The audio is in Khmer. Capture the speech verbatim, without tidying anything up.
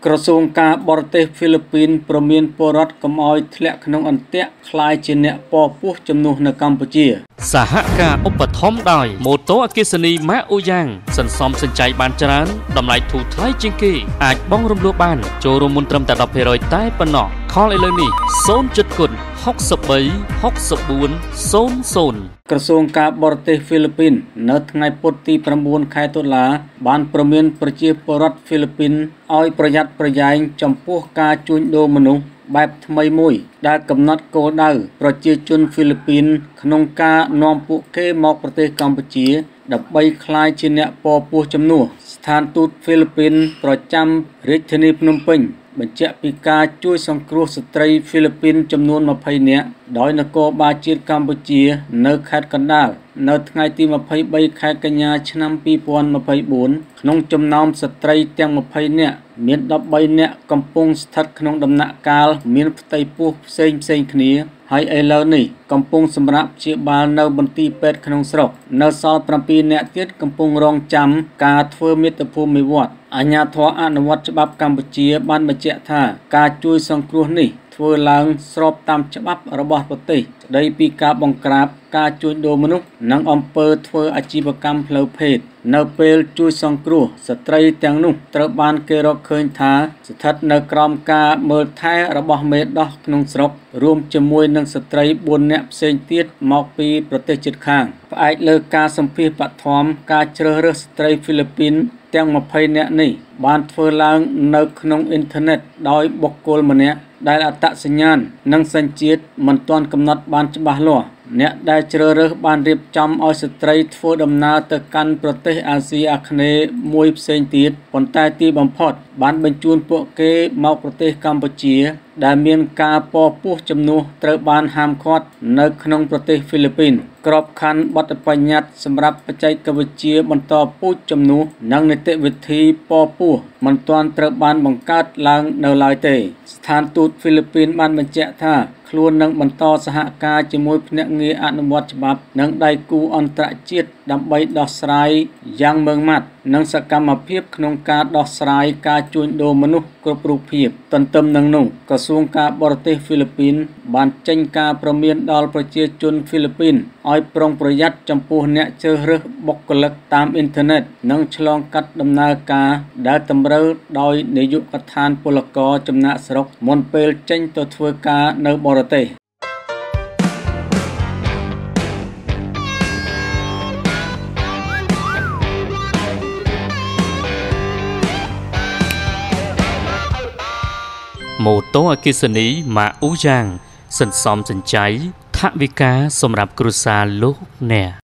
กระทรวงการบรเทศฟิลิปปินส์ประเมินปรัดกำออยทะเลขนงอันเตะคลายเจเนปอผู้จำนวนในกัมพูชีสหการอุปธรรมได้โมโตอกิสนีแม่อุยังสันซอมสันใจบานจรานดำไลถูกไทยจิงกีอาจบ้องรวมลูกบ้านโจรมุนตรมแต่ดอกเพรอยใต้ปนอกข้อเลยเลยนี่โซนจุดกุนหกสิบใบหกสิบบุญโซนโซนกระทรวงการบรเทศฟิลิปปินส์ในไงปฏิประมวลไขตุลาบานประเมินประเจียปรัฐฟิลิปปินส์อ้อยประหยัดประหยัดจำพวกการจุนโดมนุษย์แบบทำไมมวยได้กำหนดโกดาวประเจียจุนฟิลิปปินส์ขนมกานอมปุเกมอกประเทศกัมพูชีดับใบคลายชินเนปอปูจำนวนสถานทูตฟิลิปปินส์ประจำริชนีพนมเปญบัญชีปีกาช่วยสังเคราะห์สตรีฟิลิปปินส์จำนวนมาภัยเนี้ยโดยนกบาจีกัมพูชีในแคดกันดาลในไงที่มาภัยใบแคดกัญญาชนำปีปอนมาภัยบุญขนมจำนำสตรีเตียงมาภัยเนี้ยมีนดับใบเนี้ยกำปงสถัดขนมดำหนักกาลมีนไตปูเซงเซงขณีให้เอเลนี่กำปงสำหรับเชียบาลในบันทีเป็ดขนมสรกในซอลประปีเนี้ยเทียดกำปงรองจำการเฟื่อมิตรภูมิวัดอัญญาทวอนุวัตฉบับกัมพูชีบ้านบัจเจท่าการช่วยสังเคราะห์นี่ធ្វើឡើងស្របតាមច្បាប់របស់ប្រទេសស្ដីពីការបង្ក្រាបការជួញដូរមនុស្សនិងអំពើធ្វើអាជីវកម្មផ្លូវភេទនៅពេលជួយសង្គ្រោះស្ត្រីទាំងនោះត្រូវបានគេរកឃើញថាស្ថិតនៅក្រោមការមើលថែរបស់មេដោះក្នុងស្រុករួមជាមួយនឹងស្ត្រីបួននាក់ផ្សេងទៀតមកពីប្រទេសជិតខាងផ្អែកលើការសម្ភាសបឋមការជ្រើសរើសស្ត្រីហ្វីលីពីនទាំងยี่สิบនាក់នេះបានធ្វើឡើងនៅក្នុងអ៊ីនធឺណិតដោយបុគ្គលម្នាក់ដែលអត្តសញ្ញាណនិងសញ្ជាតិមិនទាន់កំណត់បានច្បាស់លាស់អ្នកដែលជ្រើសរើសបានរៀបចំឲ្យស្ត្រីធ្វើដំណើរទៅកាន់ប្រទេសអាស៊ីអាគ្នេយ៍មួយផ្សេងទៀតប៉ុន្តែទីបំផុតបានបញ្ជូនពួកគេមកប្រទេសកម្ពុជាដែលមានការពពោះចំនួនត្រូវបានហាមឃាត់នៅក្នុងប្រទេសហ្វីលីពីនក្របខ័ណ្ឌបទបញ្ញត្តិសម្រាប់បច្ចេកវិទ្យាបន្តពូជចំនួននិងនីតិវិធីពពោះមិនទាន់ត្រូវបានបង្កើតឡើងនៅឡើយទេស្ថានទូតហ្វីលីពីនបានបញ្ជាក់ថាខ្លួននឹងបន្តសហការជាមួយភ្នាក់ងារអនុវត្តច្បាប់និងដៃគូអន្តរជាតិដើម្បីដោះស្រាយយ៉ាងម៉ឺងម៉ាត់និងសកម្មភាពក្នុងការដោះស្រាយការជួញដូរមនុស្សគ្រប់រូបភាពទន្ទឹមនឹងនោះក្រសួងការបរទេសហ្វីលីពីនបានចេញការព្រមានដល់ប្រជាជនហ្វីលីពីនឲ្យប្រុងប្រយ័ត្នចំពោះអ្នកជ្រើសរើសបុគ្គលិកតាមអ៊ីនធឺណិតនិងឆ្លងកាត់ដំណើរការដែលតម្រូវដោយនាយកដ្ឋានពលករចំណាក់ស្រុកមុនពេលចេញទៅធ្វើការនៅបរទេសโมโตอกิสนีมาอุยังสันซอมสันใจทวิกาสำหรับกรุษาลูกเนี่ย